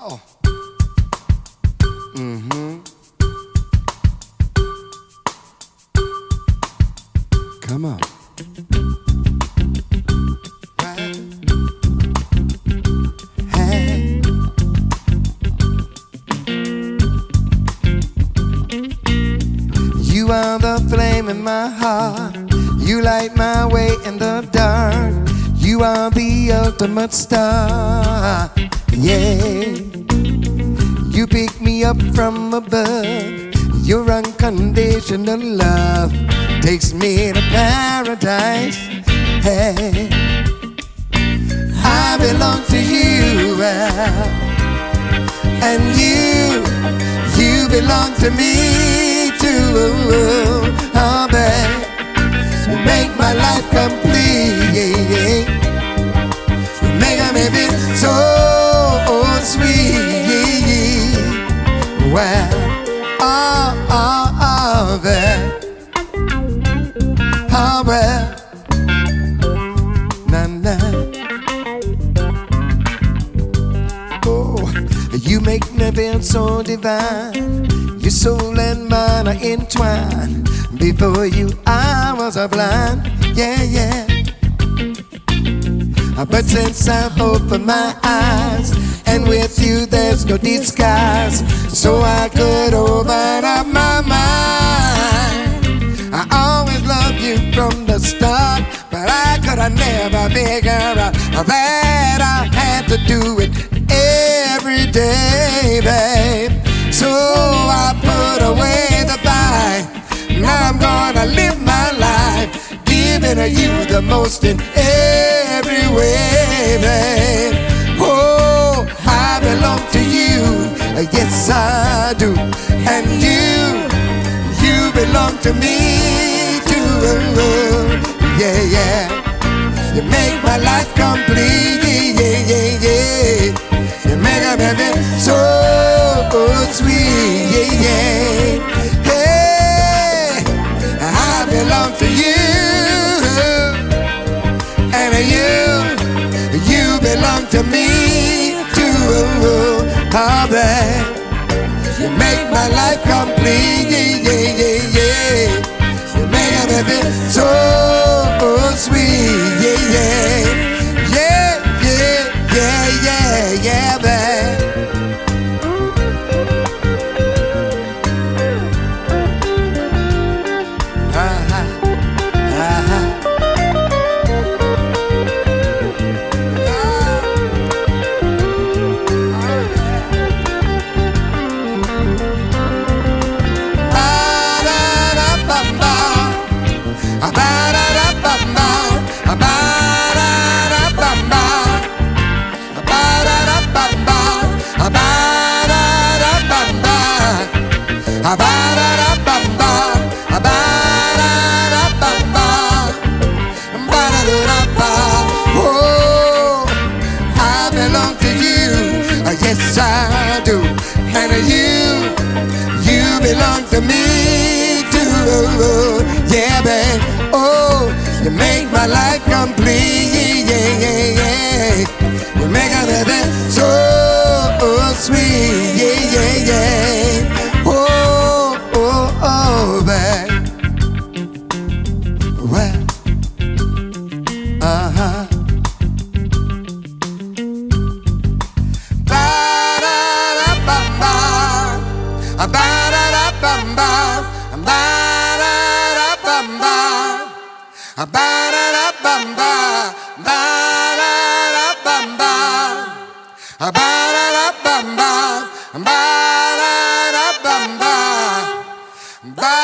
Oh. Mm-hmm. Come on. Hey. You are the flame in my heart. You light my way in the dark. You are the ultimate star. Yeah. You pick me up from above. Your unconditional love takes me to paradise. Hey, I belong to you, and you belong to me too. Oh, babe, you make my life complete. You make me feel so sweet. Well, babe. Oh, well, nah. Oh, you make me feel so divine. Your soul and mine are entwined. Before you, I was a blind. Yeah. But since I've opened my eyes, and with you there's no disguise, so I could open up my mind. I always loved you from the start, but I could have never figured out that I had to do it every day, babe. So I put away the fight. Now I'm gonna live my life, giving you the most in every way, babe. Oh, I belong to you, yes I do, and you belong to me too. Yeah. You make my life complete. Yeah. You make a baby so sweet. Yeah. Hey, I belong to you, and you belong to me too. Oh, babe, you make my life complete. Yeah. You make a baby so sweet. Yeah, babe. Oh, I belong to you, yes I do, and you belong to me too. Yeah, babe. Oh, you make my life complete. Yeah. You make everything so sweet. Yeah. Oh, babe. Well, Ba